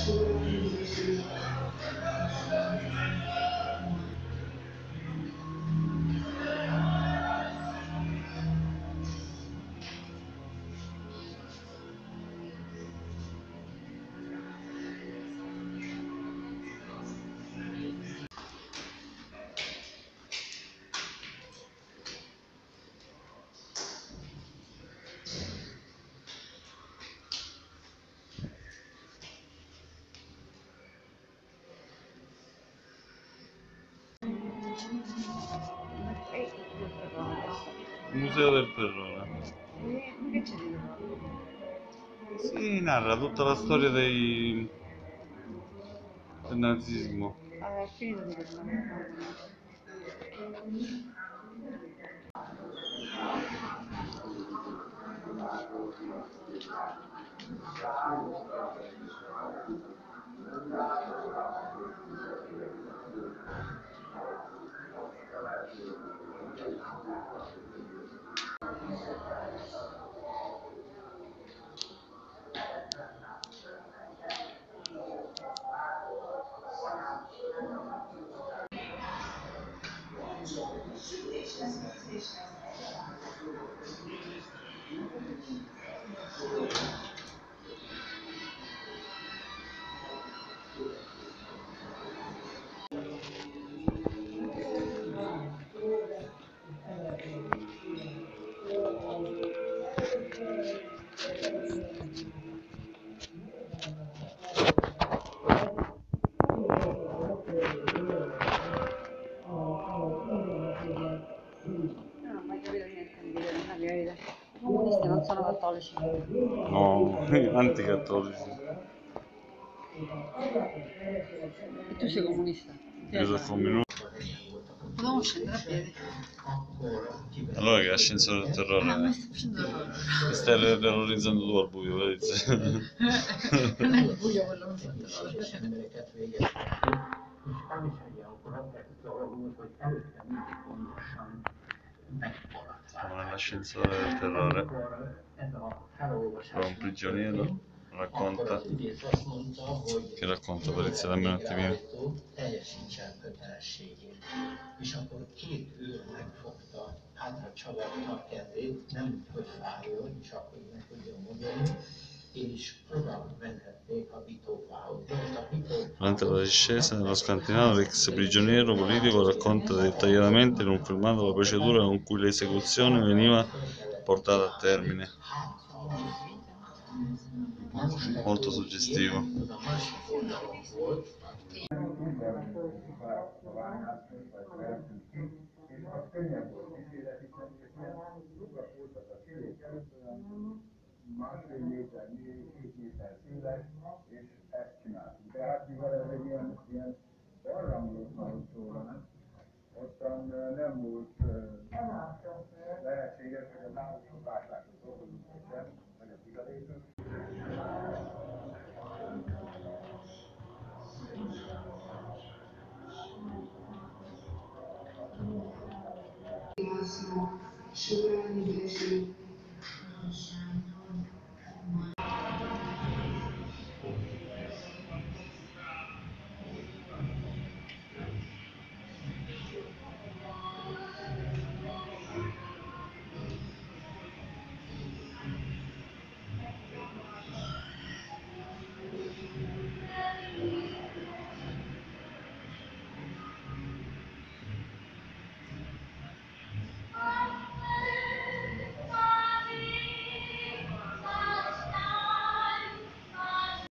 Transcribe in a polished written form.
Museo del Terrore. Che c'è di nuovo? Si narra tutta la storia del nazismo. È finito di parlare. Non ho mai capito niente di la verità. I comunisti non sono cattolici. No, anticattolici. E tu sei comunista? Io sono comunista. Potevamo scendere a piedi. Allora che ascensore del Ma terrore? sto facendo l'orrore. Mi stai terrorizzando tu al buio, vedi? Non è il buio quello che fa terrore. Siamo nell'ascensore del terrore. Dove un prigioniero racconta. Che racconta per iniziare dammi un attimino. És akkor 2 őr megfogta, hátra csavarta a kezét, nem úgy, hogy fájjon, és akkor meg tudjon mondani, és oda vezették a Bitófához. Durante la discesa nello scantinato, l'ex prigioniero politico racconta dettagliatamente in un filmato la procedura con cui l'esecuzione veniva portata a termine. Molto suggestivo. Másfél méter mély, 7 méter széles, és ezt csináltuk. Tehát mivel ez egy ilyen barlangról szólt róla, ottan nem volt lehetséges, hogy a nálunk lássák dolgozunk, vagy sem, vagy a fizetésünk. Jasno, szuverenitési